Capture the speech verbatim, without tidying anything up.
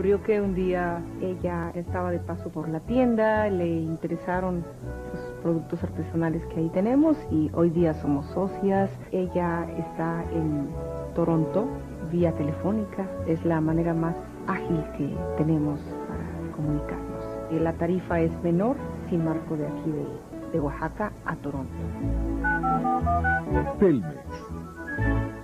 ocurrió que un día ella estaba de paso por la tienda, le interesaron los productos artesanales que ahí tenemos y hoy día somos socias. Ella está en Toronto vía telefónica, es la manera más ágil que tenemos para comunicarnos. La tarifa es menor, sin marco de aquí de, de Oaxaca a Toronto. Telmex.